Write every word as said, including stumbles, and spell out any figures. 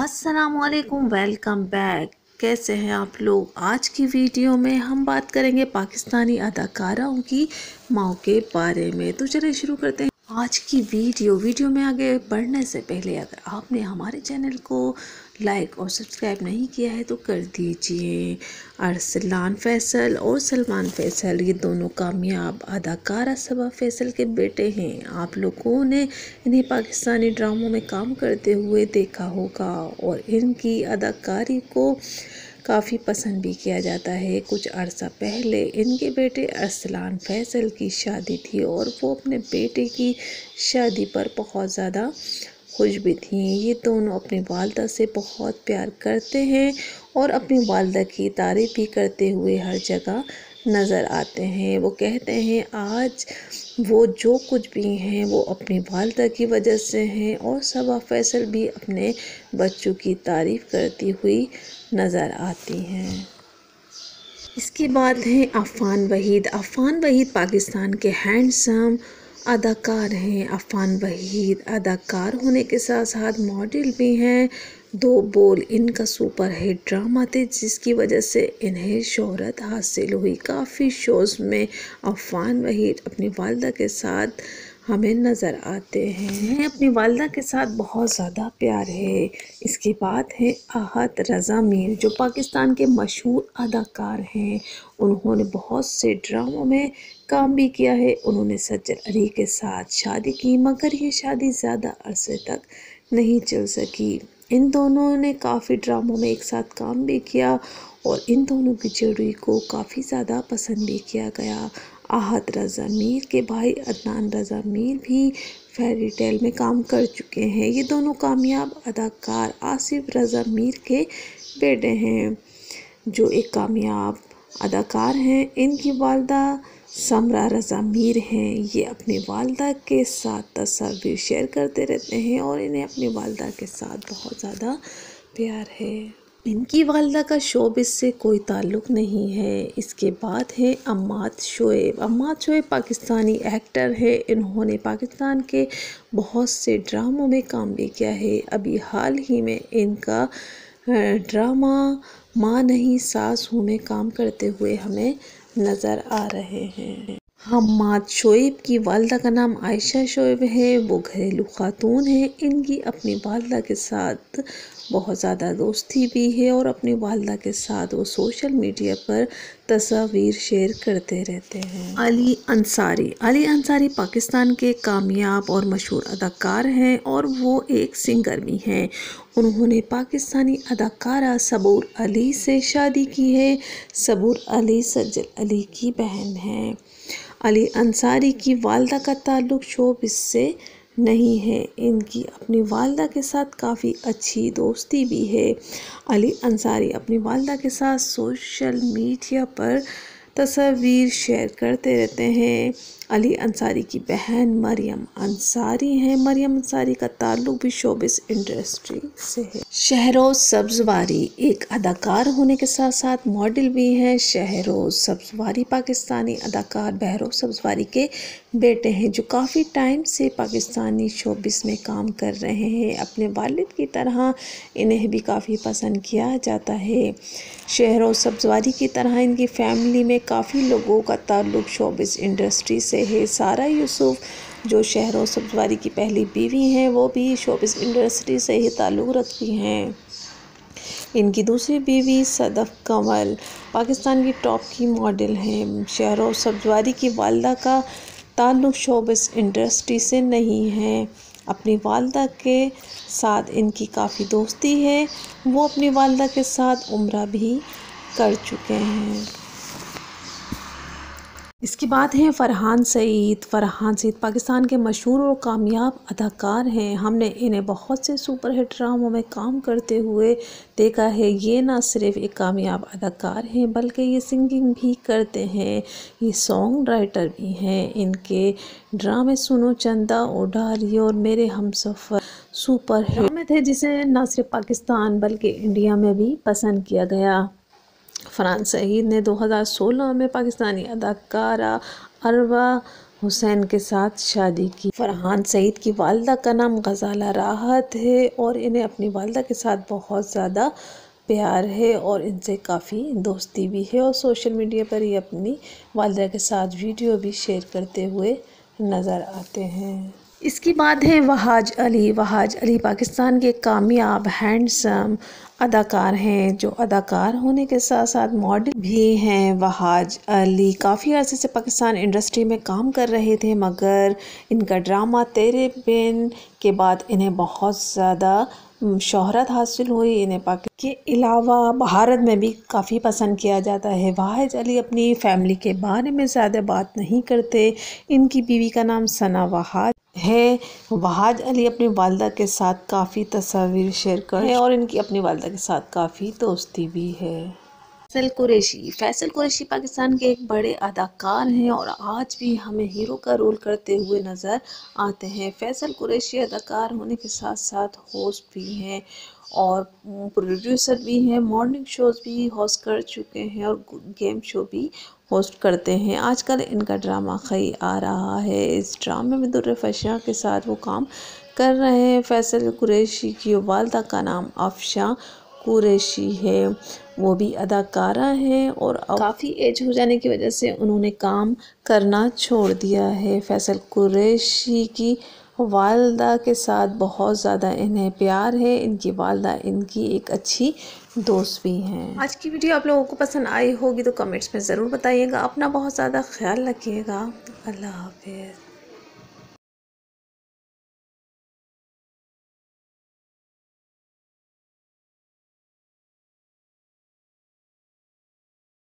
अस्सलामुअलैकुम, welcome back. कैसे हैं आप लोग। आज की वीडियो में हम बात करेंगे पाकिस्तानी अदाकाराओं की माँ के बारे में। तो चलिए शुरू करते हैं आज की वीडियो। वीडियो में आगे बढ़ने से पहले अगर आपने हमारे चैनल को लाइक और सब्सक्राइब नहीं किया है तो कर दीजिए। अरसलान फैसल और सलमान फैसल ये दोनों कामयाब अदाकारा सबा फैसल के बेटे हैं। आप लोगों ने इन्हें पाकिस्तानी ड्रामों में काम करते हुए देखा होगा और इनकी अदाकारी को काफ़ी पसंद भी किया जाता है। कुछ अर्सा पहले इनके बेटे अरसलान फैसल की शादी थी और वो अपने बेटे की शादी पर बहुत ज़्यादा खुश भी थी। ये दोनों अपनी वालदा से बहुत प्यार करते हैं और अपनी वालदा की तारीफ़ भी करते हुए हर जगह नज़र आते हैं। वो कहते हैं आज वो जो कुछ भी हैं वो अपनी वालदा की वजह से हैं और सबा फैसल भी अपने बच्चों की तारीफ़ करती हुई नज़र आती हैं। इसके बाद हैं अफ़ान वहीद। अफ़ान वहीद पाकिस्तान के हैंडसम अदाकार हैं। अफ़ान वहीद अदाकार होने के साथ साथ मॉडल भी हैं। दो बोल इनका सुपर हिट ड्रामा थे जिसकी वजह से इन्हें शोहरत हासिल हुई। काफ़ी शोज़ में अफ़ान वहीद अपनी वालदा के साथ हमें नज़र आते हैं। अपनी वालदा के साथ बहुत ज़्यादा प्यार है। इसके बाद है आहत रज़ा मीर जो पाकिस्तान के मशहूर अदाकार हैं। उन्होंने बहुत से ड्रामों में काम भी किया है। उन्होंने सज्जद अली के साथ शादी की मगर ये शादी ज़्यादा अरसे तक नहीं चल सकी। इन दोनों ने काफ़ी ड्रामों में एक साथ काम भी किया और इन दोनों की जोड़ी को काफ़ी ज़्यादा पसंद भी किया गया। आहत रज़ा मीर के भाई अदनान रज़ा मीर भी फेरी टेल में काम कर चुके हैं। ये दोनों कामयाब अदाकार आसिफ रज़ा मीर के बेटे हैं जो एक कामयाब अदाकार हैं। इनकी वालदा समरा रज़ा मीर हैं। ये अपनी वालदा के साथ तस्वीर शेयर करते रहते हैं और इन्हें अपनी वालदा के साथ बहुत ज़्यादा प्यार है। इनकी वालदा का शोबिस से कोई ताल्लुक़ नहीं है। इसके बाद है अम्माद शोएब। अम्माद शोएब पाकिस्तानी एक्टर है। इन्होंने पाकिस्तान के बहुत से ड्रामों में काम भी किया है। अभी हाल ही में इनका ड्रामा माँ नहीं सास हूँ में काम करते हुए हमें नज़र आ रहे हैं। अम्माद शोएब की वालदा का नाम आयशा शोएब है। वो घरेलू खातून है। इनकी अपनी वालदा के साथ बहुत ज़्यादा दोस्ती भी है और अपनी वालदा के साथ वो सोशल मीडिया पर तस्वीर शेयर करते रहते हैं। अली अंसारी। अली अंसारी पाकिस्तान के कामयाब और मशहूर अदाकार हैं और वो एक सिंगर भी हैं। उन्होंने पाकिस्तानी अदाकारा सबूर अली से शादी की है। सबूर अली सज्जद अली की बहन हैं। अली अंसारी की वालदा का ताल्लुक़ शोबिस से नहीं है। इनकी अपनी वालदा के साथ काफ़ी अच्छी दोस्ती भी है। अली अंसारी अपनी वालदा के साथ सोशल मीडिया पर तस्वीर शेयर करते रहते हैं। अली अंसारी की बहन मरियम अंसारी हैं। मरियम अंसारी का ताल्लुक़ भी शोबिस इंडस्ट्री से है। शहरोज़ सब्ज़वारी एक अदाकार होने के साथ साथ मॉडल भी हैं। शहरोज़ सब्ज़वारी पाकिस्तानी अदाकार बहरोज़ सब्ज़वारी के बेटे हैं जो काफ़ी टाइम से पाकिस्तानी शोबिस में काम कर रहे हैं। अपने वालिद की तरह इन्हें भी काफ़ी पसंद किया जाता है। शहरोज़ सब्ज़वारी की तरह इनकी फैमिली में काफ़ी लोगों का ताल्लुक़ शोबिस इंडस्ट्री से है। सारा यूसुफ जो शहरोज़ सब्ज़वारी की पहली बीवी हैं वो भी शोबिस इंडस्ट्री से ही ताल्लुक़ रखती हैं। इनकी दूसरी बीवी सदफ़ कंवल पाकिस्तान की टॉप की मॉडल हैं। शहरोज़ सब्ज़वारी की वालदा का ताल्लुक़ शोबिस इंडस्ट्री से नहीं है। अपनी वालदा के साथ इनकी काफ़ी दोस्ती है। वो अपनी वालदा के साथ उम्रा भी कर चुके हैं। इसके बाद हैं फ़रहान सईद। फ़रहान सईद पाकिस्तान के मशहूर और कामयाब अदाकार हैं। हमने इन्हें बहुत से सुपर हिट ड्रामों में काम करते हुए देखा है। ये ना सिर्फ एक कामयाब अदाकार हैं बल्कि ये सिंगिंग भी करते हैं। ये सॉन्ग राइटर भी हैं। इनके ड्रामे सुनो चंदा उडारी और मेरे हमसफ़र सुपर हिट थे जिसे न सिर्फ पाकिस्तान बल्कि इंडिया में भी पसंद किया गया। फ़रहान सईद ने दो हज़ार सोलह में पाकिस्तानी अदाकारा अरवा हुसैन के साथ शादी की। फरहान सईद की वालिदा का नाम गजाला राहत है और इन्हें अपनी वालिदा के साथ बहुत ज़्यादा प्यार है और इनसे काफ़ी दोस्ती भी है और सोशल मीडिया पर ये अपनी वालिदा के साथ वीडियो भी शेयर करते हुए नज़र आते हैं। इसके बाद है वहाज अली। वहाज अली पाकिस्तान के कामयाब हैंडसम अदाकार हैं जो अदाकार होने के साथ साथ मॉडल भी हैं। वहाज अली काफ़ी अर्से से पाकिस्तान इंडस्ट्री में काम कर रहे थे मगर इनका ड्रामा तेरे बिन के बाद इन्हें बहुत ज़्यादा शोहरत हासिल हुई। इन्हें पाकिस्तान के अलावा भारत में भी काफ़ी पसंद किया जाता है। वहाज अली अपनी फैमिली के बारे में ज़्यादा बात नहीं करते। इनकी बीवी का नाम सना वहाज है। वहाज अली अपनी वालिदा के साथ काफ़ी तस्वीर शेयर करते हैं और इनकी अपनी वालिदा के साथ काफ़ी दोस्ती भी है। फैसल कुरैशी। फैसल कुरैशी पाकिस्तान के एक बड़े अदाकार हैं और आज भी हमें हीरो का रोल करते हुए नज़र आते हैं। फैसल कुरैशी अदाकार होने के साथ साथ होस्ट भी हैं और प्रोड्यूसर भी हैं। मॉर्निंग शोज़ भी होस्ट कर चुके हैं और गेम शो भी होस्ट करते हैं। आजकल इनका ड्रामा खई आ रहा है। इस ड्रामे में दुर्र फशा के साथ वो काम कर रहे हैं। फैसल कुरैशी की वालिदा का नाम अफशा कुरैशी है। वो भी अदाकारा हैं और काफ़ी एज हो जाने की वजह से उन्होंने काम करना छोड़ दिया है। फैसल कुरैशी की वालिदा के साथ बहुत ज़्यादा इन्हें प्यार है। इनकी वालिदा इनकी एक अच्छी दोस्त भी हैं। आज की वीडियो आप लोगों को पसंद आई होगी तो कमेंट्स में ज़रूर बताइएगा। अपना बहुत ज़्यादा ख्याल रखिएगा। अल्लाह हाफ़िज़।